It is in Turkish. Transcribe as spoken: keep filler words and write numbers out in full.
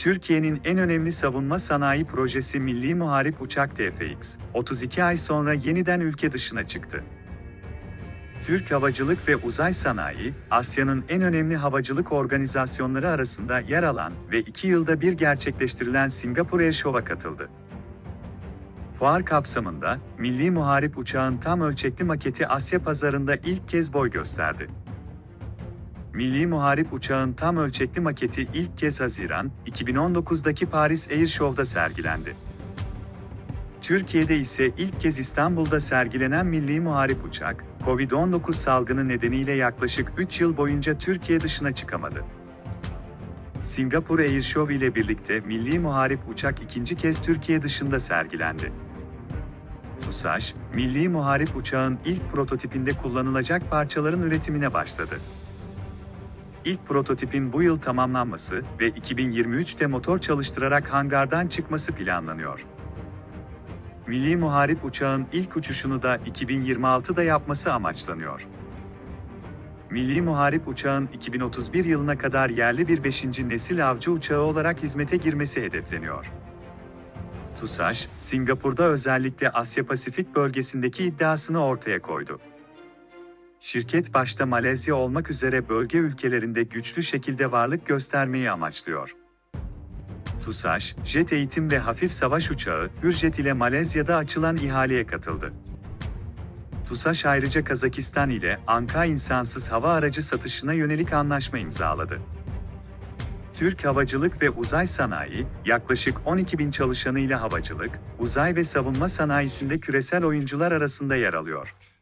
Türkiye'nin en önemli savunma sanayi projesi Milli Muharip Uçak T F X, otuz iki ay sonra yeniden ülke dışına çıktı. Türk Havacılık ve Uzay Sanayi, Asya'nın en önemli havacılık organizasyonları arasında yer alan ve iki yılda bir gerçekleştirilen Singapur Airshow'a katıldı. Fuar kapsamında, Milli Muharip Uçağın tam ölçekli maketi Asya pazarında ilk kez boy gösterdi. Milli Muharip Uçağın tam ölçekli maketi ilk kez Haziran iki bin on dokuz'daki Paris Airshow'da sergilendi. Türkiye'de ise ilk kez İstanbul'da sergilenen Milli Muharip Uçak, Covid on dokuz salgını nedeniyle yaklaşık üç yıl boyunca Türkiye dışına çıkamadı. Singapur Airshow ile birlikte Milli Muharip Uçak ikinci kez Türkiye dışında sergilendi. TUSAŞ, Milli Muharip Uçağın ilk prototipinde kullanılacak parçaların üretimine başladı. İlk prototipin bu yıl tamamlanması ve iki bin yirmi üç'te motor çalıştırarak hangardan çıkması planlanıyor. Milli Muharip Uçağın ilk uçuşunu da iki bin yirmi altı'da yapması amaçlanıyor. Milli Muharip Uçağın iki bin otuz bir yılına kadar yerli bir beşinci nesil avcı uçağı olarak hizmete girmesi hedefleniyor. TUSAŞ, Singapur'da özellikle Asya-Pasifik bölgesindeki iddiasını ortaya koydu. Şirket başta Malezya olmak üzere bölge ülkelerinde güçlü şekilde varlık göstermeyi amaçlıyor. TUSAŞ, jet eğitim ve hafif savaş uçağı, Hürjet ile Malezya'da açılan ihaleye katıldı. TUSAŞ ayrıca Kazakistan ile Anka insansız hava aracı satışına yönelik anlaşma imzaladı. Türk Havacılık ve Uzay Sanayi, yaklaşık on iki bin çalışanıyla havacılık, uzay ve savunma sanayisinde küresel oyuncular arasında yer alıyor.